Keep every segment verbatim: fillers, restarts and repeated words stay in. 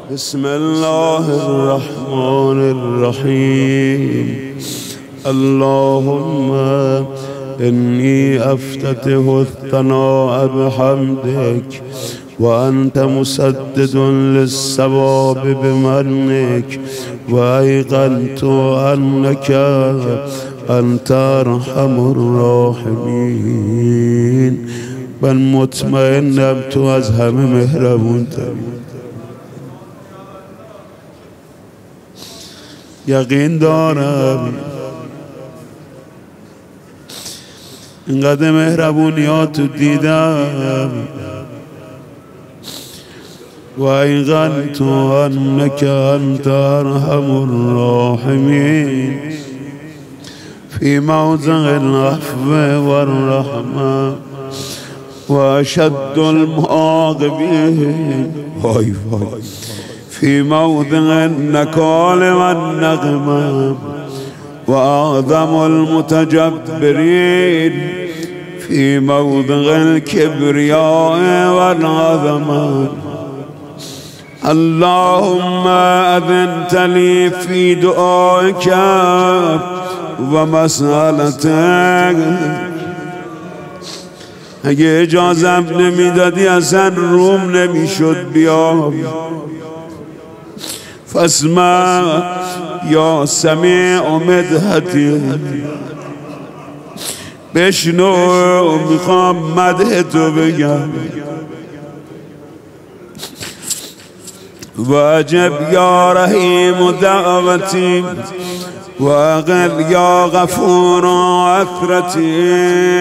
بسم الله الرحمن الرحيم. اللهم إني أفتتح الثناء بحمدك وأنت مسدد للصواب بمنك، وأيقنت أنك أنت أرحم الراحمين. من مطمئنم تو از همه مهربون تری، یقین دارم اینقدر مهربونیات تو دیدم. و ایقنت انک انت ارحم الراحمین فی موضع العفو والرحمه و اشد المعاقبین وای وای فی موضع النکال والنقمه و اعظم المتجبرین فی موضع الكبریاء والعظمه. اللهم أذنت لي في دعائك ومسألتك. اگه اجازم نمیدادی اصلا روم نمیشد بیام. فاسمع یا سمیع مدحتی، بشنو میخوام مدح تو بگم. واجب یا رحیم دعوتی واقل یا غفور عثرتی.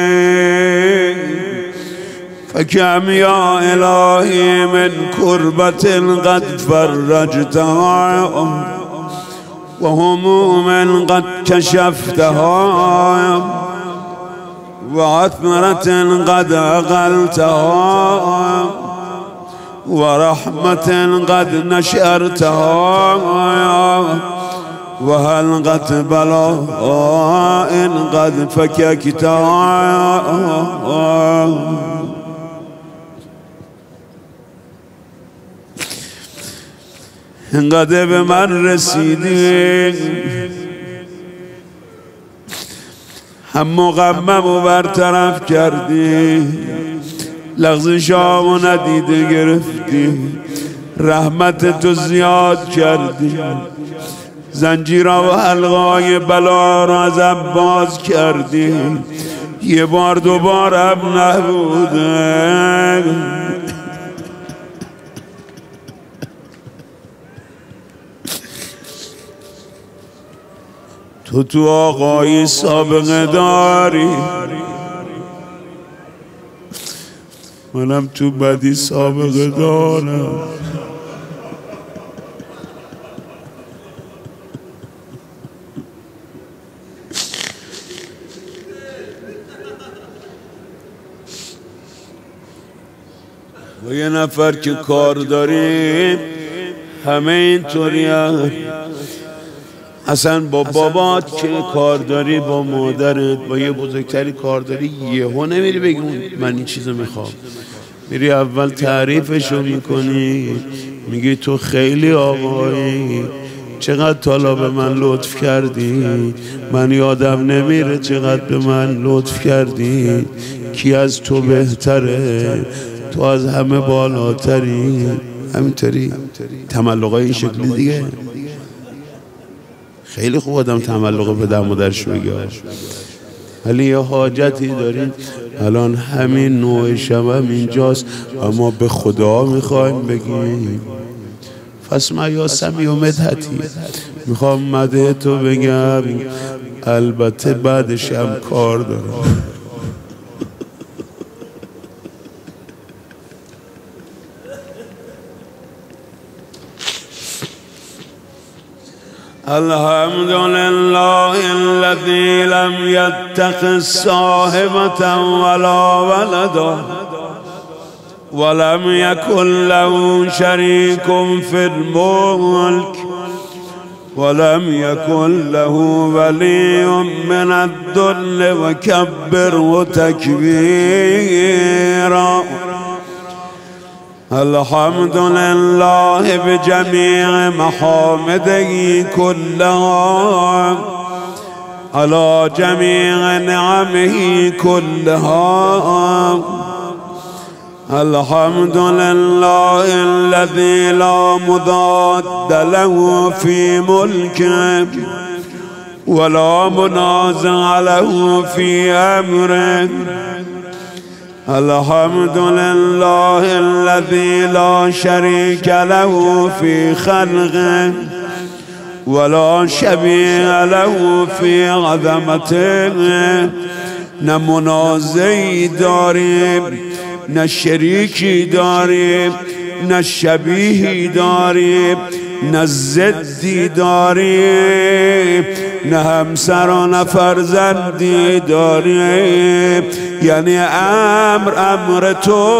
فکم یا الهی من کربت قد فرجتها و هموم قد کشفتها و عثرت قد اقلتها و رحمة قد نشرتها و حلقة بلاء قد فككتها. اینقدر به من رسیدی، هم مغمم و برطرف کردی، لغزشامو ندیده گرفتی، رحمت تو زیاد کردی، زنجیرها و حلقای بلا را ازم باز کردی. یه بار دوبارم نبوده. تو تو آقایی سابقه داری، منم تو بدی سابقه دارم. و یه نفر که کار داریم همه اینطوری هم. اصلا با بابات که کار داری، با مادرت، با یه بزرگتری کار داری، یهو نمیری بگی من این چیزو میخوام. میری اول تعریفشو میکنی، میگی تو خیلی آقایی، چقدر تالا به من لطف کردی، من یادم نمیره چقدر به من لطف کردی، کی از تو بهتره، تو از همه بالاتری. همینطوری تملقای این شکلی دیگه. خیلی خوب آدم تملق به دم و درش بگه، ولی یه حاجتی دارید الان همین نوع شب هم اینجاست، اما به خدا میخوایم بگیم. فاسمع یا سمیع مدحتی، میخوام مدح تو بگم، البته بعدش هم کار دارم. الحمد لله الذي لم يتخذ صاحبة ولا ولدا ولم يكن له شريك في الملك ولم يكن له ولي من الذل وكبره تكبيرا. الحمد لله بجميع محامده كلها على جميع نعمه كلها. الحمد لله الذي لا مضاد له في ملكه ولا منازع له في أمره. الحمد لله الذي لا شريك له في خلقه ولا شبيه له في عظمته. نه منازعی داریم، نه شریکی داریم، نه شبیهی داریم، نه ضدی داریم، نه همسر و نه فرزندی داریم. یعنی امر امر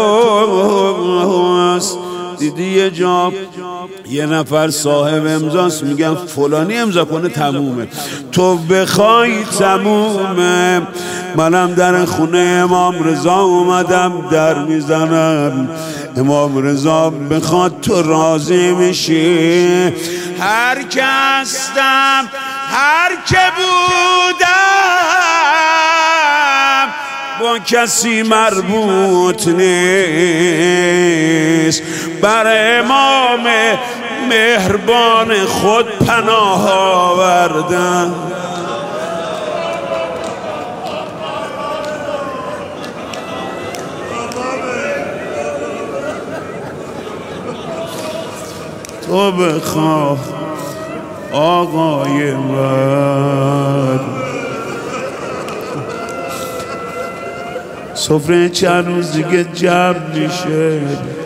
توست. دیدی یه جا یه نفر صاحب امضاست، میگن فلانی امضا کنه تمومه، تو بخوای تمومه. منم در خونه امام رضا اومدم در میزنم، امام رضا بخواد تو راضی میشی. هر که هستم، هر که بودم، با کسی مربوط نیست. بر امام مهربان خود پناه آوردم. تو بخواه آقای من. سفره چند روز دیگه جمع میشه.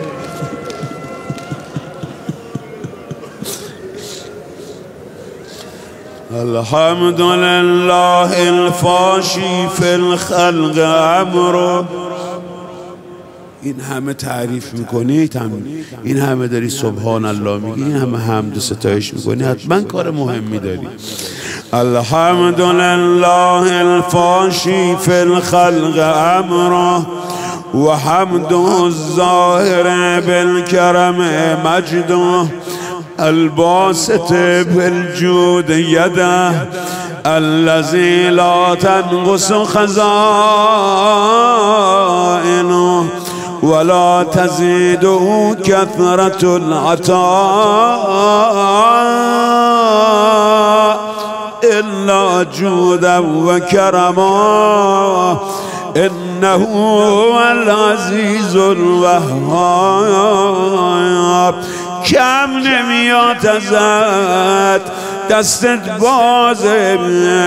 الحمد لله الفاشی فی الخلق امره. این همه تعریف میکنی، این همه داری سبحان الله میگی، این همه حمد و ستایش میکنی، حتما کار مهمی داری. الحمد لله الفاشی فی الخلق امره و حمده الظاهر بالکرم مجده الباسط بالجود یده الذی لا تنقص خزائنه ولا تزيده كثرة العطاء إلا جودا وكرما إنه هو العزيز الوهاب. کم نمیاد ازت، دستت بازه،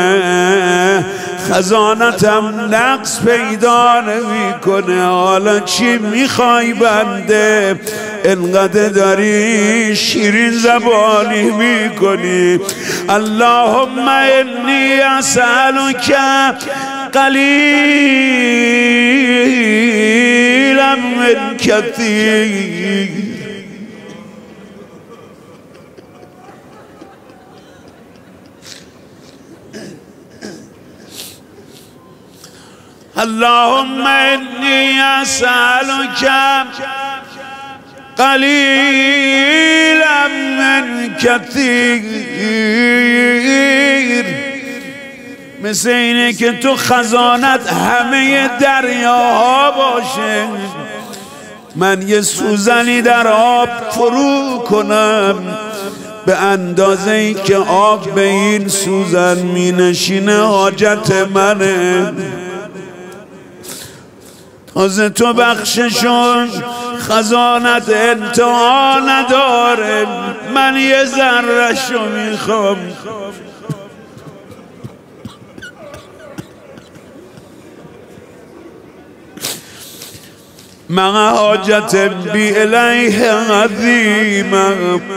خزانتم نقص پیدا نمی کنه. حالا چی میخوای بنده؟ انقدر داری شیرین زبانی میکنی. اللهم انی اسألک قلیلا من کثیر. اللهم إني أسألك قليلا من كثير. مثل اینه که تو خزانت همه دریاها باشه، من یه سوزنی در آب فرو کنم، به اندازه ای که آب به این سوزن می نشینه حاجت منه. تازه تو بخششون خزانت انتها نداره، من یه ذره‌شو میخوام. من حاجت بی الیه عظیمه،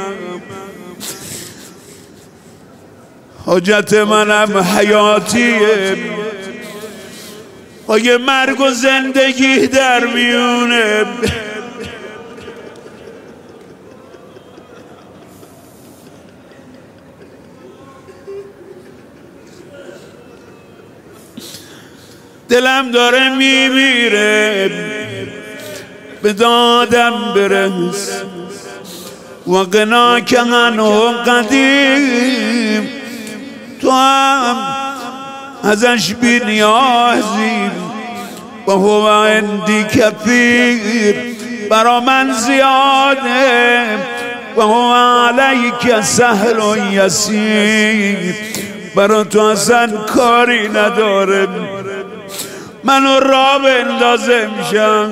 حاجت منم حیاتیه، با یه مرگ و زندگی در میونه. دلم داره میمیره، به دادم برس و قنا که عنه قدیم تو هم ازش بی نیازی و هو عندی کثیر برا من زیاده و هو علیک سهل و یسیر برا تو اصلا کاری نداره منو را بندازه میشم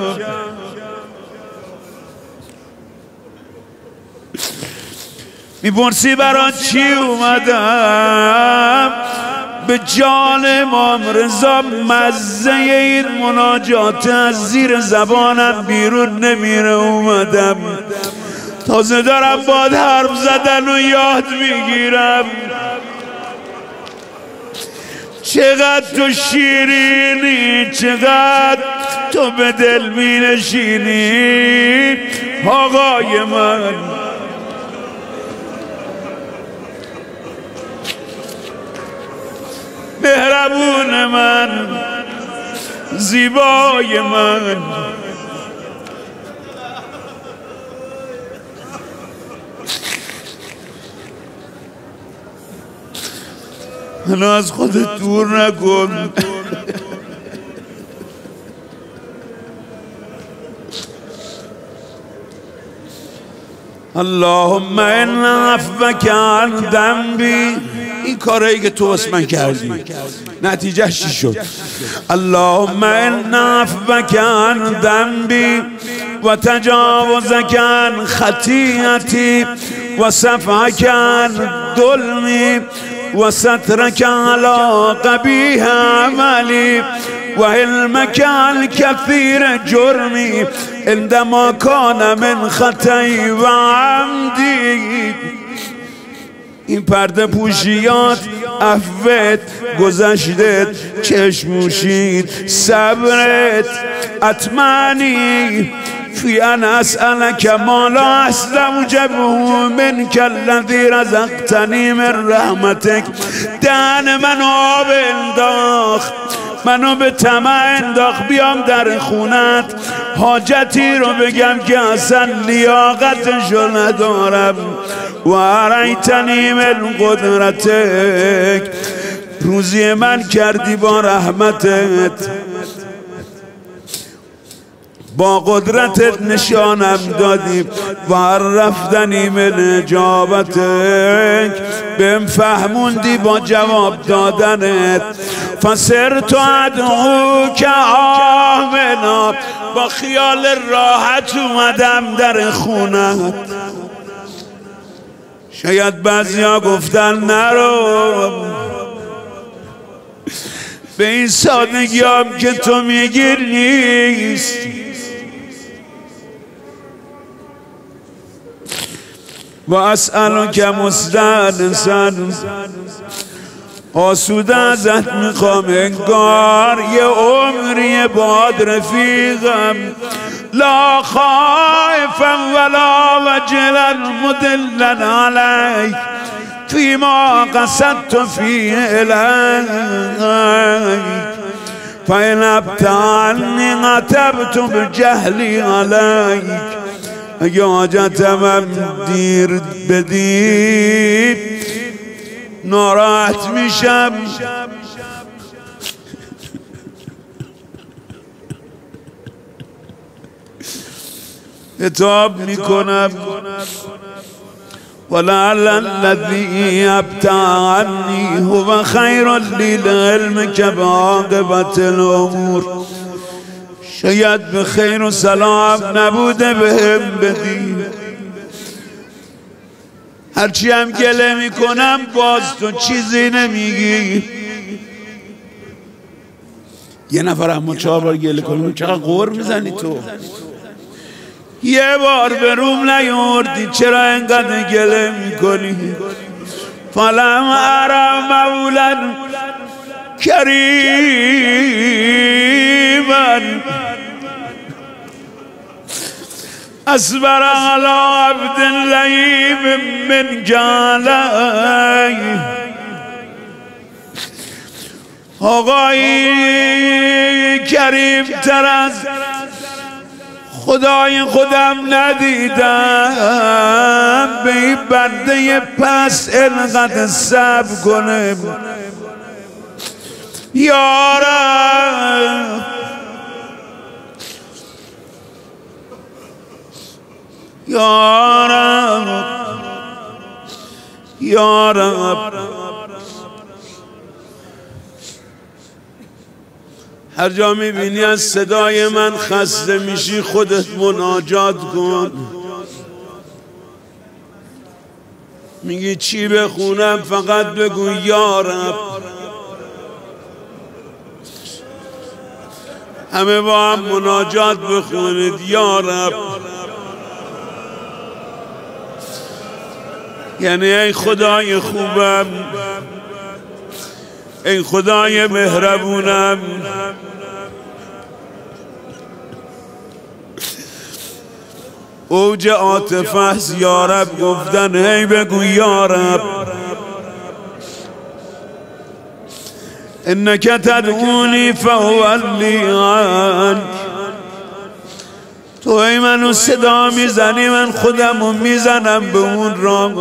میپرسی برا چی اومدم به جان امام رضا مزه این مناجات از زیر زبانم بیرون نمیره اومدم تازه دارم باد حرف زدن و یاد میگیرم چقدر تو شیرینی چقدر تو به دل مینشینی آقای من مهربون من زیبای من منو از خودت دور نکن اللهم ان عفوک عن ذنبی این کارهایی که تو واسه من کردی نتیجهش چی شد اللهم ان عفوک عن ذنبی و تجاوزک عن خطیئتی و صفحک عن ظلمی و سترک علی قبیح عملی و علمک الکثیر جرمی عندما کان من خطئی و عمدی این پرده پوشیات عفوت گذشتت چشموشید صبرت اطمعنی فی ان اسألک ما لا اسلم جبه منک الذی رزقتنی من رحمتک دهن منو آب انداخت منو به طمع انداخت بیام در خونت حاجتی رو بگم که اصلا لیاقتشو ندارم و ارایتنی من قدرتک روزی من کردی با رحمتت با قدرتت نشانم دادی و عرفتنی من اجابتک بهم فهموندی با جواب دادنت فسرت ادعوک آمنا با خیال راحت اومدم در خونت شاید بعضیا گفتن نرو به این سادگی هم که تو میگیر نیست و اسألک مستأنسا آسوده ازت میخوام انگار یه عمری باد رفیقم لا خائفا ولا وجلا مدلا علیک فیما قصدت فی الیک فإن ابتعنی عتبت بجهلی علیک اگه حاجتم دیر بدی ناراحت میشم عتاب میکنم ولعل الذی ابتعنی هو خیر لی لعلمک بعاقبت الامور شاید به خیر و سلام نبوده بهم بدی هرچی هم گله میکنم باز تو چیزی نمیگی یه نفر اما چهار بار گله کنم چقدر غور میزنی تو یه بار به روم نیوردی چرا اینقدر گله میکنی فلم ارم مولا کریما اصبر على عبد لئیم من جالی آقای کریم تر از خدای خودم ندیدم به این بنده پس انقدر صبر کنه. یا رب یا رب یا رب هر جا میبینی از صدای من خسته میشی خودت مناجات کن. میگی چی بخونم؟ فقط بگو یا رب. همه با هم مناجات بخونید. یا رب یعنی ای خدای خوبم، ای خدای مهربونم، اوج عاطفه است. یا رب گفتن هی بگو یا رب. انک تدعونی فاولی عنک. تو ای منو صدا میزنی من خودمو میزنم به اون راه.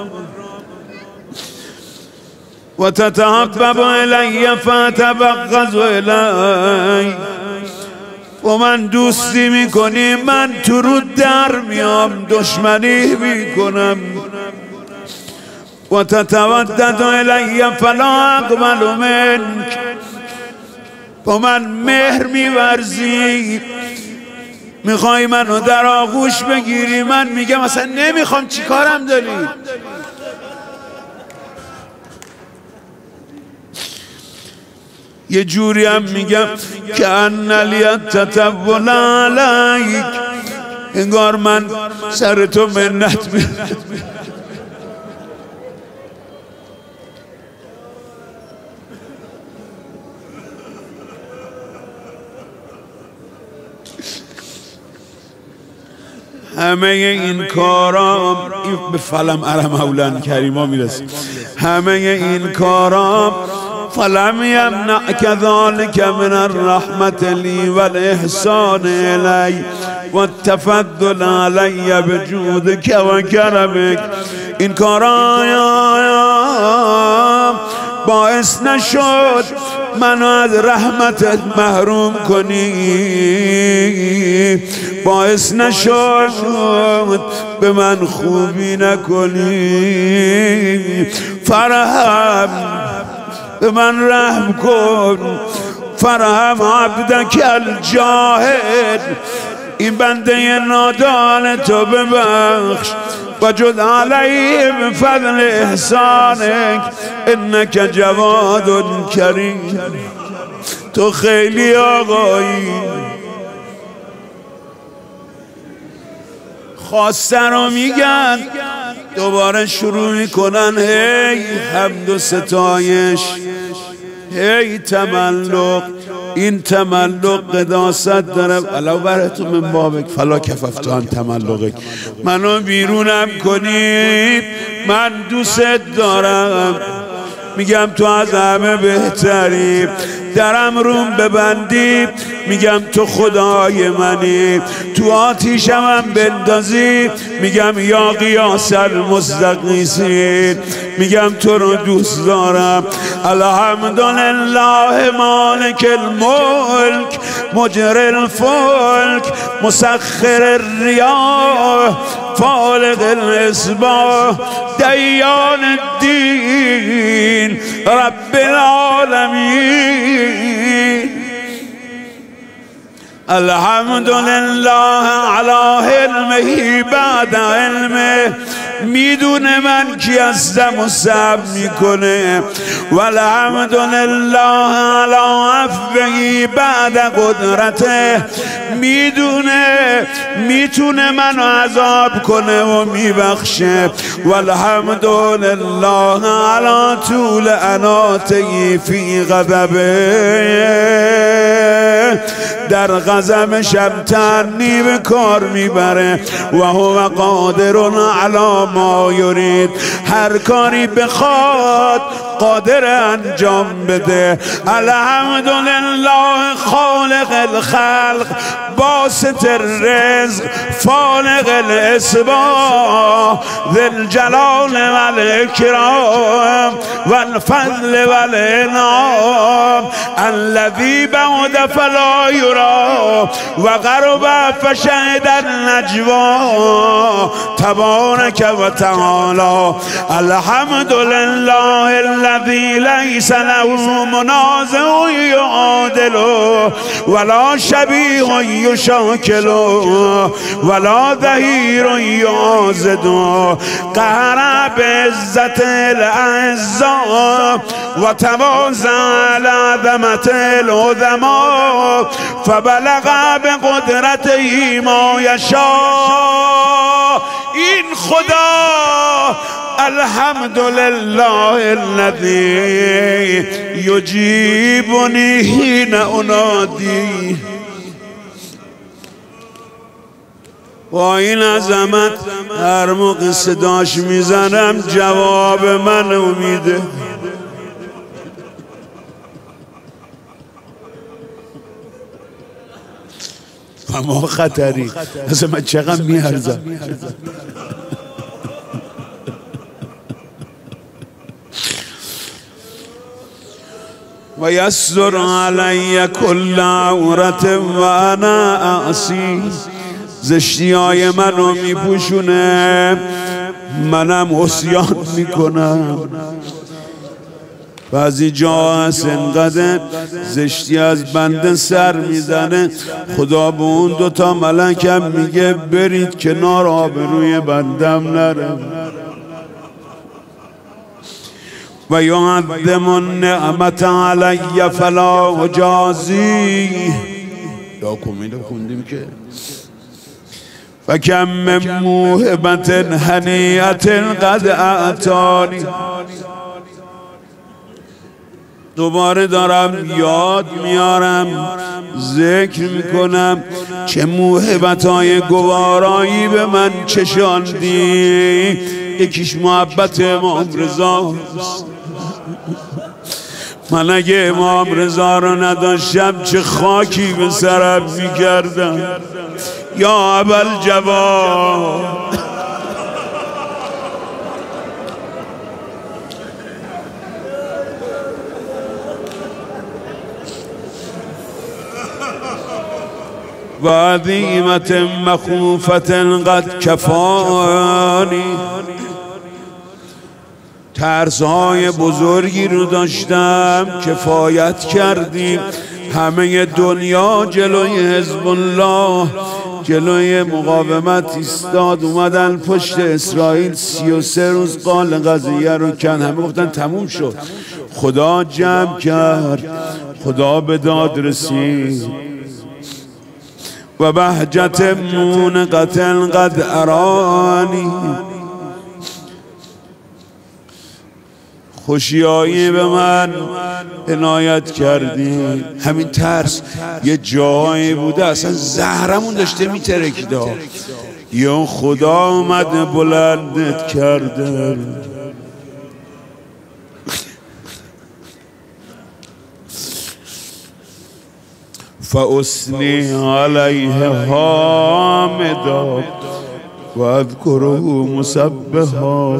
و تتحبب الی فتبغض الی. و من دوستی میکنی من تو رو در میام دشمنی میکنم. و تتودد الی فلا اقبل منک. با من مهر میورزی، میخوای منو در آغوش بگیری، من میگم اصلا نمیخوام، چی کارم داری؟ یه جوری هم میگم که ان لیتطول علیک، انگار من سر تو منت میرم. همه این کارام به فلم ارم اولن کریما میرسیم. همه این کارام فلم یمنعک ذلک من الرحمت لی و الاحسان الی و التفضل علی بجودک و کرمک. این کارام باعث نشد منو از رحمتت محروم کنی، باعث نشد به من خوبی نکنی. فرحم، به من رحم کن. فرحم عبدک الجاهد، این بنده نادان تو ببخش. و جد علیه به فضل احسانک انک جواد کریم. تو خیلی آقایی. خواسته رو میگن دوباره شروع میکنن هی حمد و ستایش، هی تملق. این تملق قداست داره. ولو براتون من بابک فلا کففتو عن تملقک. منو بیرونم کنید، من دوست دارم. میگم تو از همه بهتری. درم روم ببندی، میگم تو خدای منی. تو آتیشم هم بندازی، میگم یا قیاس المستغیثین. میگم تو رو دوست دارم. الحمدلله مالک الملک مجری الفلک مسخر الریاح فالق الاصباح دیان الدین رب العالمین. الحمدلله علی علمه بعد علمه. میدونه من کی هستم و صبر میکنه. والحمدلله علی عفوه بعد قدرته. میدونه میتونه منو عذاب کنه و میبخشه. والحمدلله علی طول اناته فی غضبه. در غضبش هم تنی به کار میبره. و هو قادر علی ما یرید. هر کاری بخواد قادر انجام بده. الحمدلله خالق الخلق باسط الرزق فالق الاسباح ذی الجلال والاکرام والفضل والانعام الذی بعد فلا یرا وقرب فشهد النجوا تبارک و تعالی الحمد لله الذی لیس له منازع یعادل ولا شبیه یشاکل ولا ظهیر یعاضد قهر بعزت الاعزاء و تواضع لعظمت العظما فبلغ بقدرته ما یشاء. این خدا الحمد لله الذی یجیبنی حین انادی. با این عظمت هر موقع صداش میزنم جواب من میده. و ما خطری اصلا من چقدر میارزم. و یستر علی کل عورت و انا اعصی. زشتی های منو میپوشونه منم عصیان میکنم. بعضی جا هست انقدر زشتی از بنده سر میزنه خدا به اون دوتا ملکم میگه برید کنار آبروی بندم نرم. و یعظم النعمت علی فلا اجازی. یا کمیل خوندیم که فکم من موهبت هنیئت قد اعطانی. دوباره دارم یاد میارم ذکر میکنم چه موهبت‌های گوارایی به من چشاندی. یکیش محبت امام رضا. من اگه امام رضا رو نداشتم چه خاکی به سرم میکردم. یا ابوالجواد و عظیمت مخوفت قد کفانی. ترس‌های بزرگی رو داشتم کفایت کردیم. همه دنیا جلوی حزب الله جلوی مقاومت ایستاد. اومدن پشت اسرائیل سی و سه روز قال قضیه رو کن. همه گفتن تموم شد. خدا جمع کرد. خدا به داد رسید. و بهجت مونقت قد ارانی. خوشیایی به من عنایت کردی. همین ترس یه جایی بوده اصلا زهرمون داشته میترکیده. یا خدا اومد بلندت کرده. فاثنی علیه حامدا و اذکره مسبحا.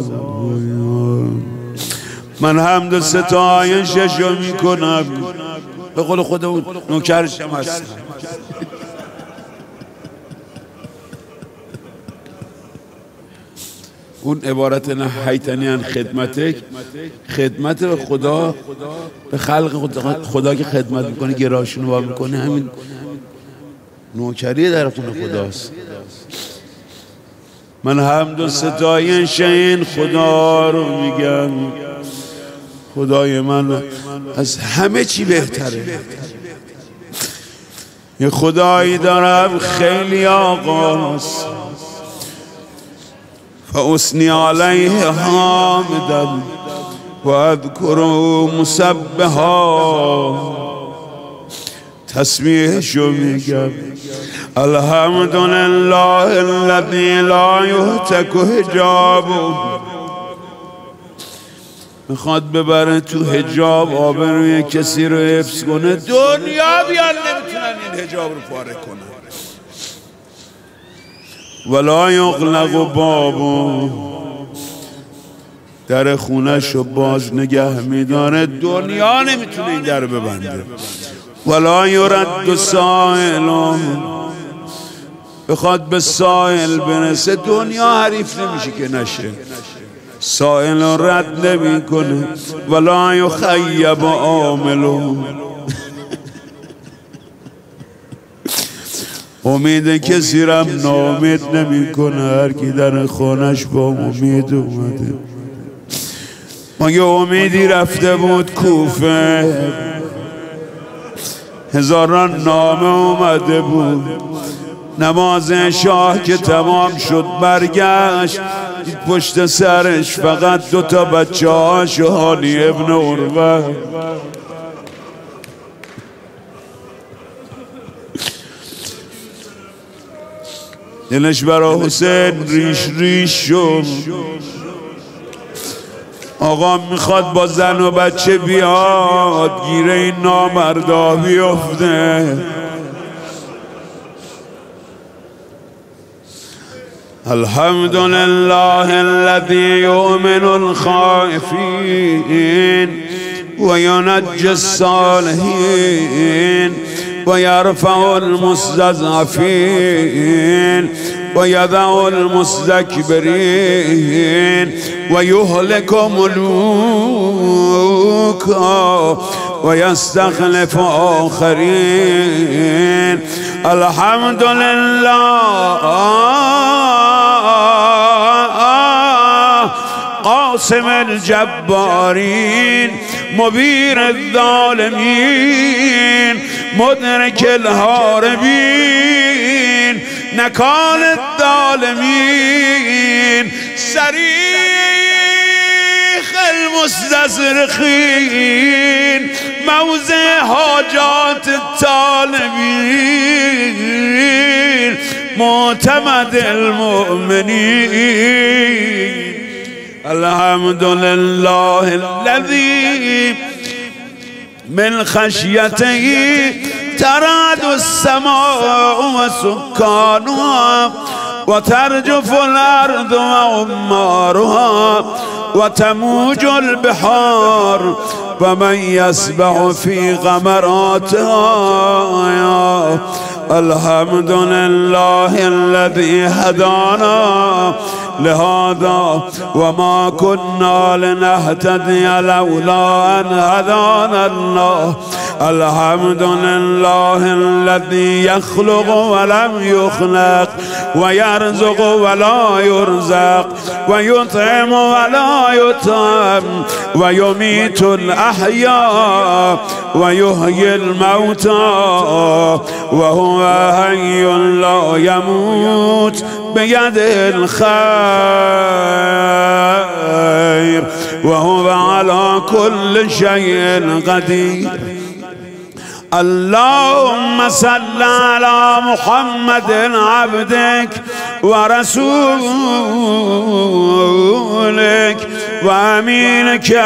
من حمد ستایشش رو میکنم. به قول خودمون نوکرشم هستم. اون عبارت نهیتنی عن خدمتک، خدمت به خدا به خلق خدا, خدا که خدمت میکنه گراشون رو میکنه. همین نوکری در خونه خداست. من حمد و ستایش این خدا رو میگم. خدای من از همه چی بهتره. یه خدایی دارم خیلی آقاست. فاثنی علیه حامدا و اذکره مسبحا. تسبیحشو میگم. الحمد لله الذی لا یهتک حجابه. میخواد ببره تو حجاب آبروی کسی رو حفظ کنه. دنیا بیان نمیتونن این حجاب رو پاره کنن. ولا یغلق بابو، در خونه‌شو باز نگه میداره، دنیا نمیتونه این در ببنده. ولا یرد سائل، بخواد به سائل برسه دنیا حریف نمیشه که نشه، سائل رد نمی کنه. ولا یخیب عامل، امید کسی رم نامید نمی کنه. هر کی در خانش با امید اومده. ما یه امیدی رفته بود کوفه، هزاران نامه اومده بود. نماز شاه که تمام شد برگشت، دید پشت سرش فقط دو تا بچه هاش و هانی ابن عروه. دلش برا حسین ریش ریش شد. آقا میخواد با زن و بچه بیاد گیره این نامردا بیفته. الحمد لله الذي يؤمن الخائفين وينجي الصالحين ويرفع المستضعفين ويدع المستكبرين ويهلك ملوكا ويستخلف آخرين. الحمد لله قاسم الجبارين مبين الظالمين مدرك الهاربين نكال الظالمين صريخ المستصرخين موضع حاجات الطالبين معتمد المؤمنين. الحمد لله الذي من خشيته ترعد السماء وسكانها وترجف الأرض وعمارها وتموج البحار ومن يسبح في غمراتها. الحمد لله الذي هدانا لهذا وما كنا لنهتدي لولا أن هدانا الله. الحمد لله الذي يخلق ولم يخلق ويرزق ولا يرزق ويطعم ولا يطعم ويميت الأحياء ويحيي الموتى وهو حي لا يموت بيده الخير وهو على كل شيء قدير. اللهم صل على محمد عبدك ورسولك وأمينك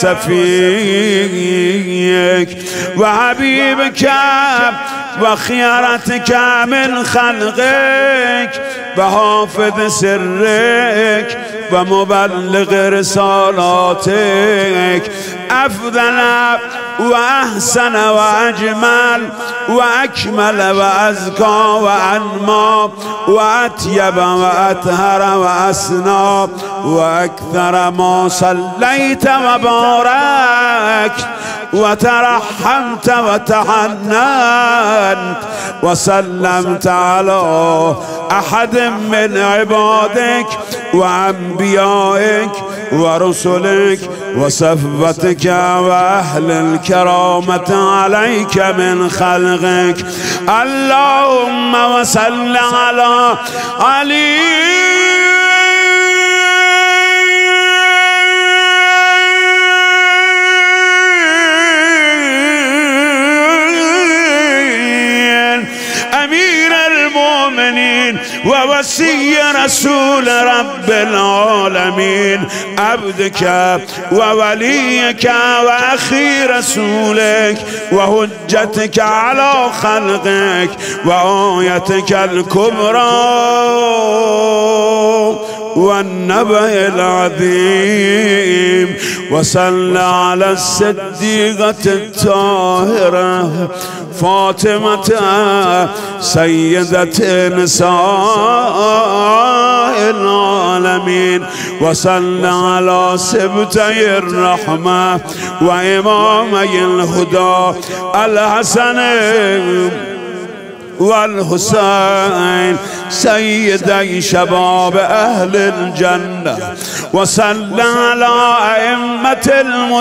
وسفيك وحبيبك وخيرتك من خلقك وحافظ سرك ومبلغ رسالاتك أفضل وأحسن وأجمل وأكمل وأزكى وأنمى وأطيب وأطهر وأسنى وأكثر ما صليت وباركت وترحمت وتحننت وسلمت على أحد من عبادك وأنبيائك ورسلك وصفتك وأهل الكرامة عليك من خلقك. اللهم وصل على علي أمير المؤمنين ووصي رسول رب العالمين عبدك ووليك وأخي رسولك وحجتك على خلقك وآيتك الكبرى والنبأ العظيم. وصل على الصديقة الطاهرة فاطمة سيدة نساء العالمين. وصل على سبتي الرحمة وإمامي الهدى الحسن والحسين سيدي شباب أهل الجنة. وصل على أئمة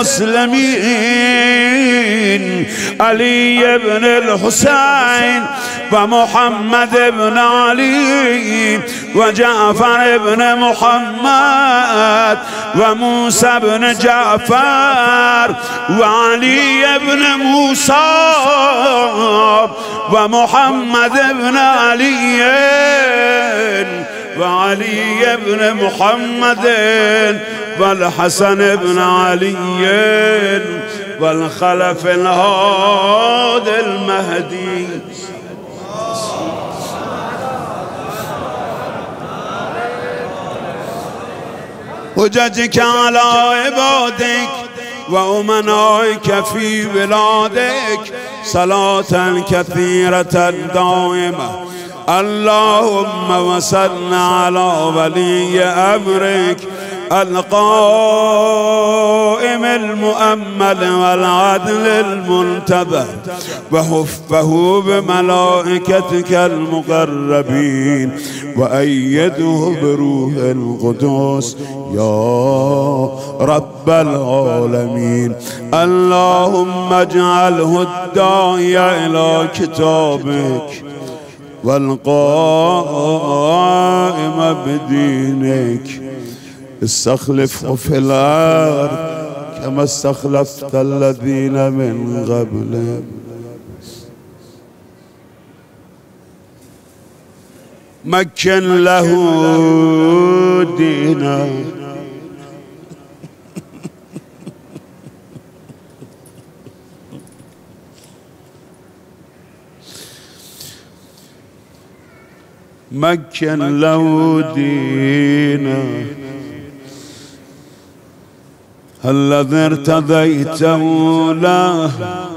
المسلمين علي بن الحسين ومحمد بن علي وجعفر بن محمد وموسى بن جعفر وعلي بن موسى ومحمد بن علي وعلي بن محمد والحسن بن علي والخلف الهادي المهدي. حجتك على عبادك وأمنائك في بلادك صلاة كثيرة دائمة. اللهم وصل على ولي أمرك القائم المؤمل والعدل المنتظر وحفه بملائكتك المقربين وأيده بروح القدس يا رب العالمين. اللهم اجعله الداعي إلى كتابك والقائم بدينك. استخلفه في الأرض كما استخلفت الذين من قبله. مكن له دينا مكن له دينا الذي ارتضيته له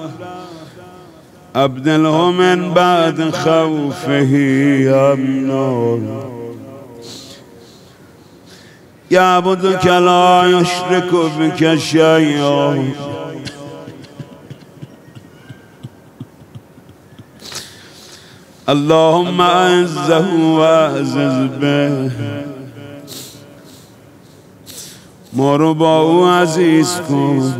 أبدله من بعد خوفه أمنا. يعبدك لا يشرك بك شيئا اللهم أعزه وأعزز به. مارو با او عزیز کن.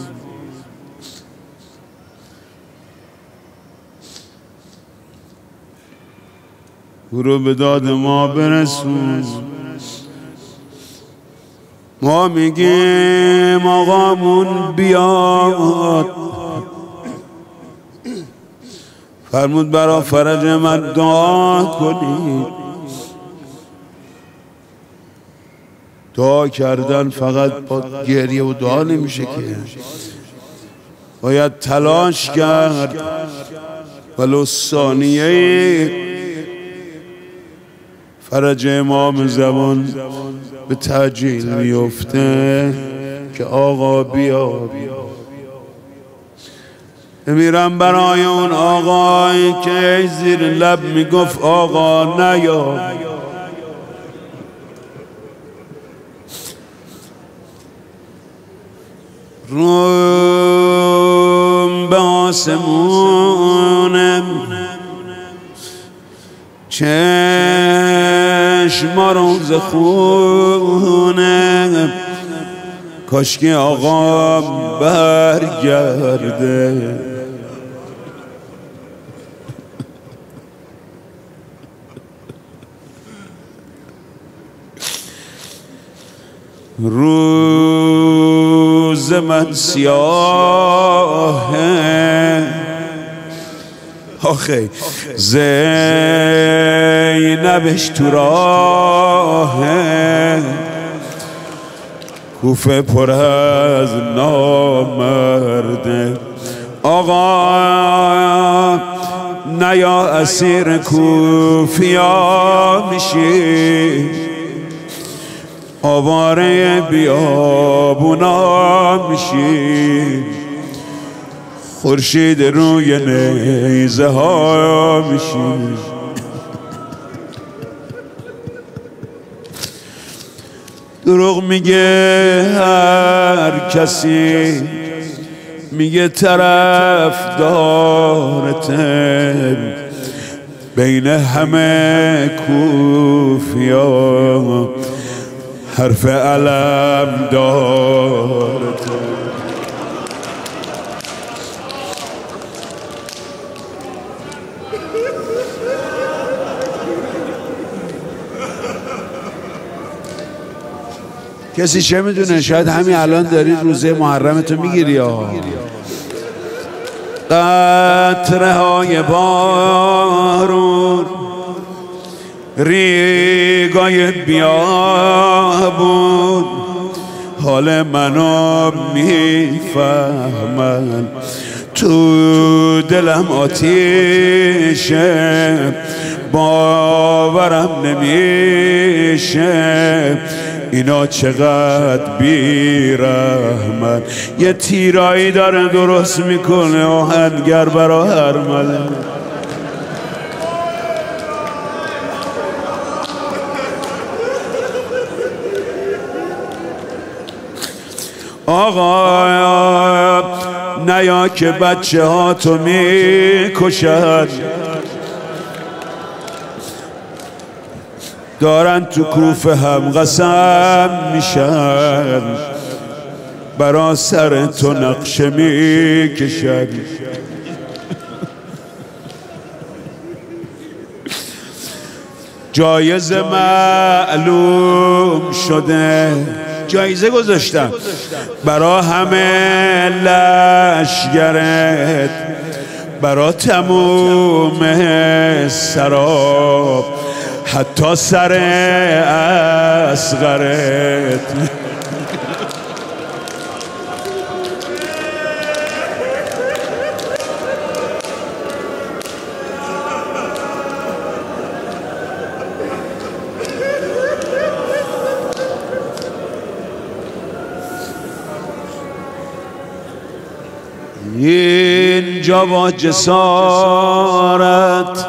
او رو به داد ما برسون. ما میگیم آقامون بیاد. فرمود برا فرج من دعا کنید. دعا کردن فقط با گریه و دعا نمیشه که، باید تلاش کرد. ولو ثانیه فرج امام زمان به تعجیل میفته که آقا بیا. میرم برای اون آقایی که زیر لب میگفت آقا نیا. روم به آسمونم چشم روز خونم کاش که آقا برگرده. روز من سیاهه آخه زینبش تو راهه کوفه پر از نامرده. آقا نیا اسیر کوفیا میشی، آواره بیابونا میشی، خورشید روی نیزه ها میشی. دروغ میگه هر کسی، میگه طرف دارته، بین همه کوفیا حرف علم دارته. کسی چه میدونه، شاید همین الان داری روزه محرمتو میگیری. ها قطره های بارون ریگای بیابون حال منو میفهمن، تو دلم آتیشه باورم نمیشه اینا چقدر بیرحمن. یه تیرایی داره درست میکنه آهنگر برا هر مله. آقا نیا که بچه ها تو میکشن، دارن تو کوفه هم قسم میشن، برا سر تو نقشه میکشن. جایزه معلوم شده، جایزه گذاشتم برا همه لشگرت، برا تموم سراب، حتی سر اصغرت. اینجا با جسارت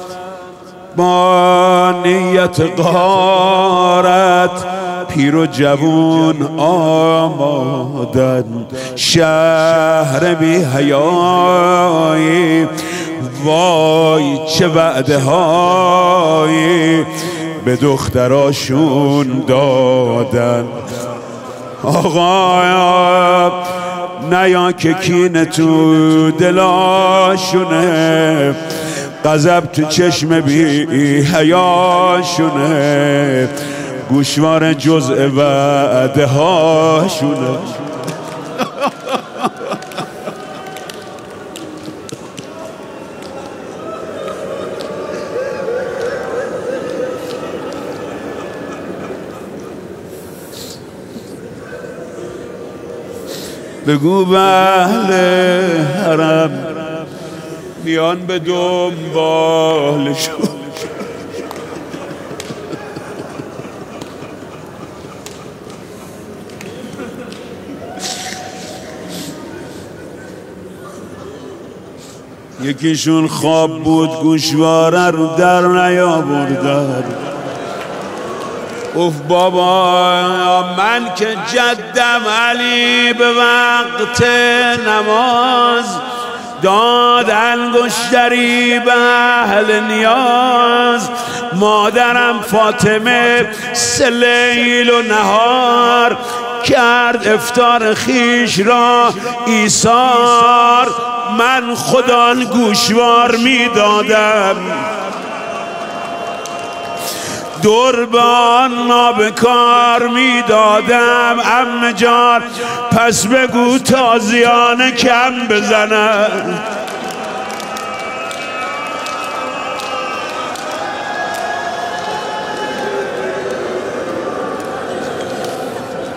با نیت غارت پیر و جوون آمادن، شهر بی حیایی وای چه وعده هایی به دختراشون دادن. آقا نیا که کینه تو دلاشونه، غضب تو چشم بی حیاشونه، گوشوار جزء وعده هاشونه. بگو به اهل حرم بیان به دنبالشون، یکیشون خواب بود گوشواره رو در نیاوردن. اوف بابا من که جدم علی به وقت نماز داد انگشتری به اهل نیاز، مادرم فاطمه سه لیل و نهار کرد افطار خیش را ایثار، من خدا گوشوار میدادم دور به آن نابکار میدادم. عمه جان پس بگو تازیانه کم بزنن.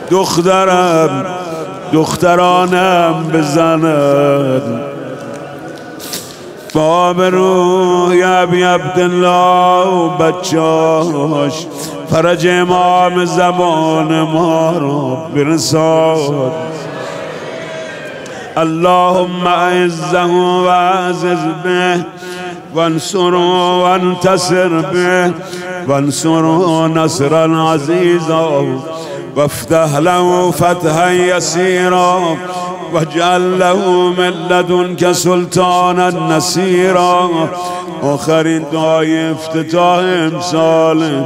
دخترم دخترانم بزند باب روی ابی عبدالله و بچاش فرج امام زمان ما رو برساد. اللهم اعزه و اعزز به وانصره وانتصر به وانصره نصرا عزیزا وافتح له فتحا یسیرا واجعل له من لدنک سلطانا نصیرا. آخرین دعای افتتاح امسال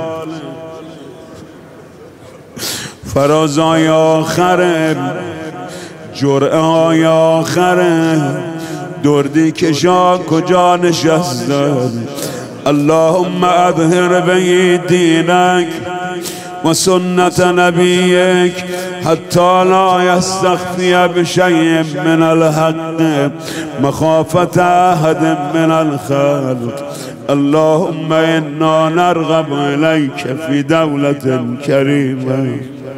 فرازای آخره، جرعه های آخره، دردی کشا کجا نشسته. اللهم اظهر به دینک و سنت نبیک حتی لا یستخفی بشیء من الحق مخافت احد من الخلق. اللهم انا نرغب الیک فی دولة کریمه.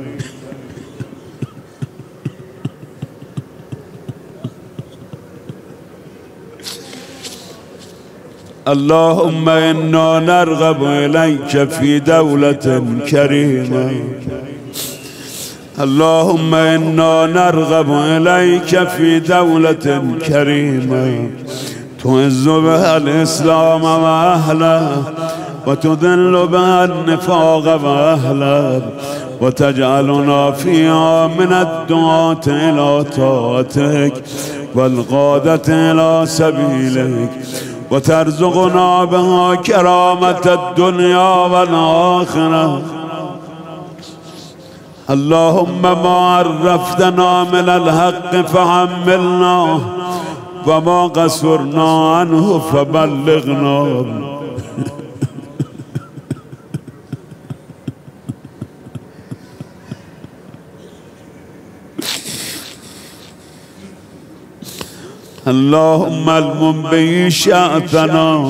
اللهم انا نرغب اليك في دولة كريمة. اللهم انا نرغب اليك في دولة كريمة تعز بها الاسلام واهله وتذل بها النفاق واهله وتجعلنا فيها من الدعاة الى طاعتك والقادة الى سبيلك وترزقنا بها كرامة الدنيا والآخرة. اللهم ما عرفتنا من الحق فحملنا وما قصرنا عنه فبلغنا. اللهم المن به شأننا.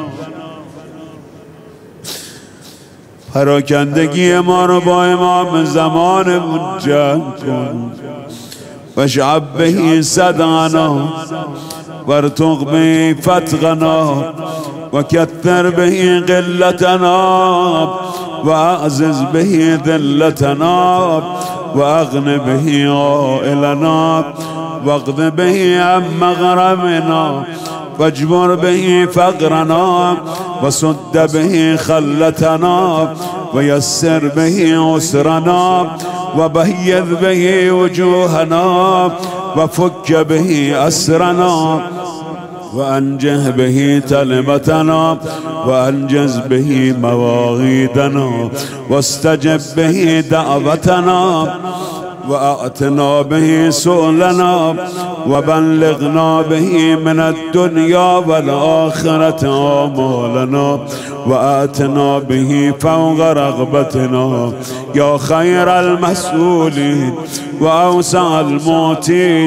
پراکندگی ما رو با امام زمانمون جمع کن واشعب به صدعنا وارتق به فتقنا وکثر به قلتنا واعزز به ذلتنا واغن به عائلنا واقض به عن مغرمنا واجبر به فقرنا وسد به خلتنا ويسر به عسرنا وبيض به وجوهنا وفك به أسرنا وأنجه به تلمتنا وأنجز به مواعيدنا واستجب به دعوتنا وأعتنا به سؤلنا وبلغنا به من الدنيا والآخرة آمالنا وآتنا به فوق رغبتنا يا خير المسؤولين وأوسع المعطين.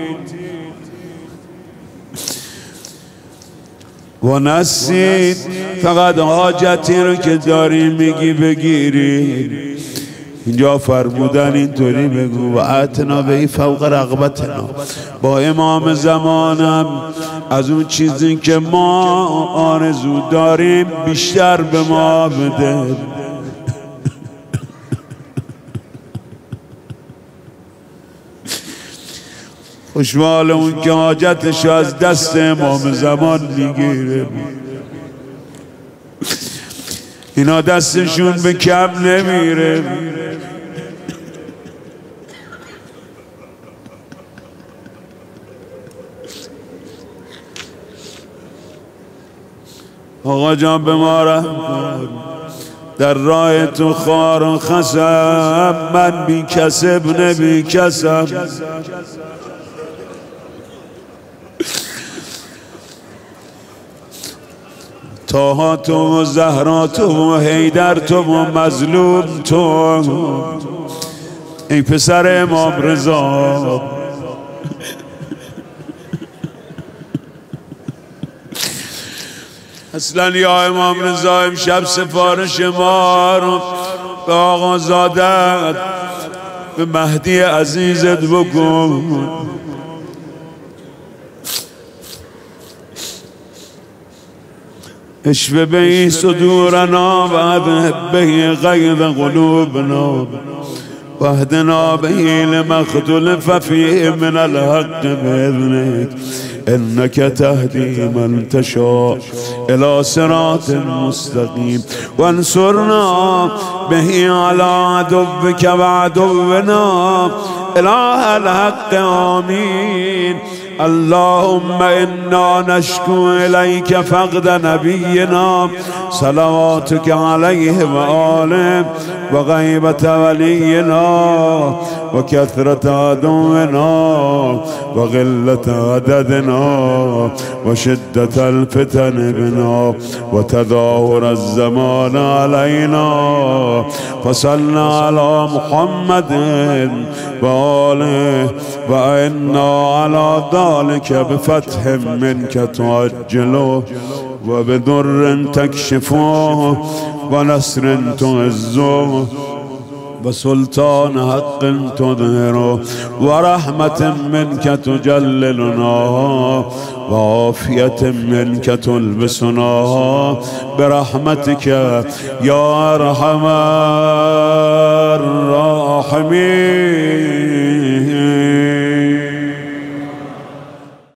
و نسید فقط حاجتی رو که داری میگی بگیری. اینجا فرمودن اینطوری بگو و اتنا به فوق رغبتنا، با امام زمانم از اون چیزی که ما آرزو داریم بیشتر به ما بده. خوشحال اون که حاجتش از دست امام زمان میگیره. اینا دستشون به کم نمیره. آقا جان به ما رحم کن، در راه تو خوار و خسم، من بی کسب نبی کسم. تاها تو و زهرا تو و حیدر تو و مظلوم تو، ای پسر امام رضا. اصلا یا امام رضا امشب سفارش ما رو به آقا زادت به مهدی عزیزت بکن. اشف به صدورنا و اذهب به غیظ قلوبنا واهدنا به لما اختلف فيه من الحق بإذنك إنك تهدي من تشاء إلى صراط مستقيم وانصرنا به على عدوك وعدونا إله الحق آمين. اللهم إنا نشكو إليك فقد نبينا صلواتك عليه وآله وغيبة ولينا وكثرة عدونا وغلة عددنا وشدة الفتن بنا وتظاهر الزمان علينا. فصلنا على محمد وآله وإنا على ذلك بفتح منك تعجله وبضر تكشفه ونصر تعزه وسلطان حق تظهره ورحمة منك تجللنا وعافية منك تلبسنا برحمتك يا أرحم الراحمين.